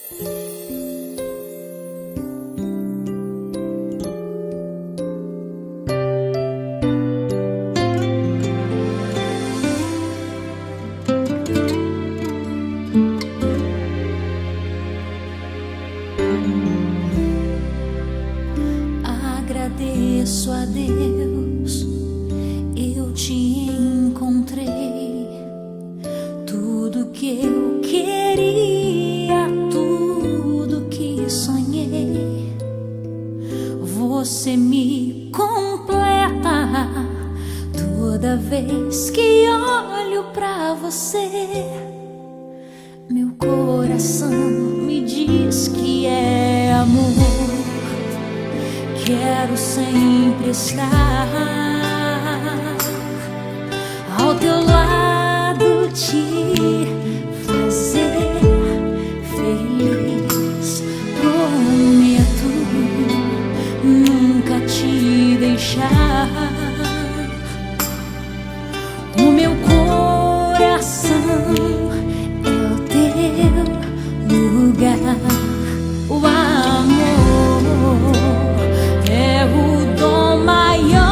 Agradeço a Deus, eu te encontrei. Tudo que eu queria, tudo que sonhei, você me completa. Toda vez que olho pra você, meu coração me diz que é amor. Quero sempre estar ao teu lado, te fazer feliz. Prometo nunca te deixar. O meu coração é o teu lugar. O amor é o dom maior.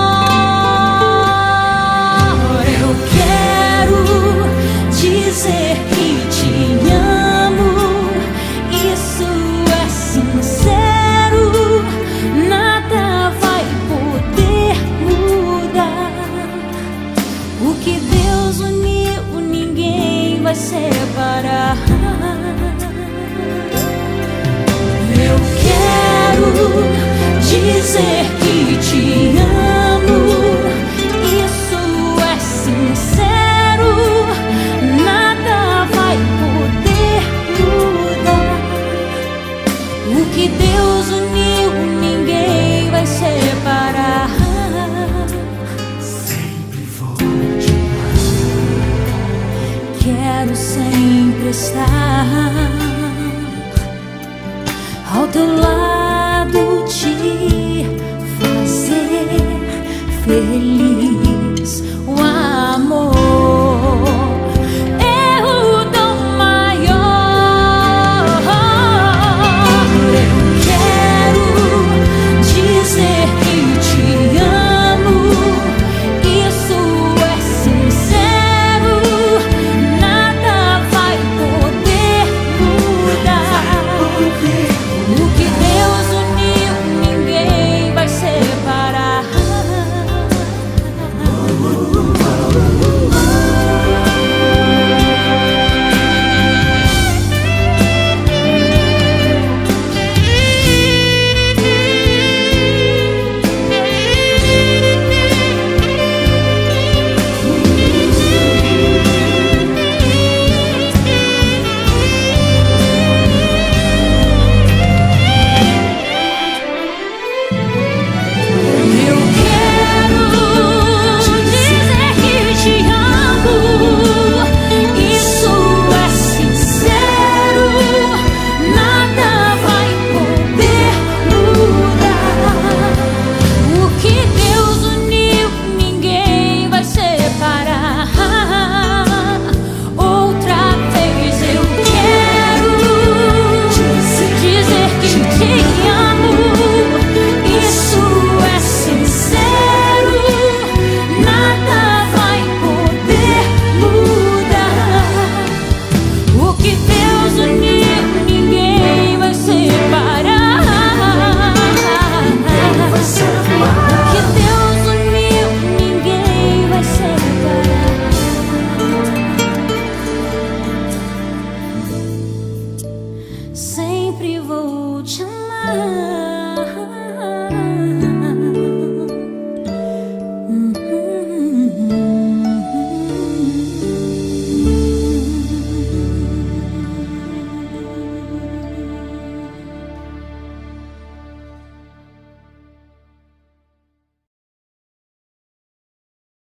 Eu quero dizer que te amo. Isso é sincero. Nada vai poder mudar. O que Deus uniu, ninguém vai separar. Eu quero dizer que te amo. Isso é sincero. Nada vai poder mudar. O que Deus uniu, ninguém vai separar. Sempre vou te amar. Quero sempre estar ao teu lado, te fazer feliz.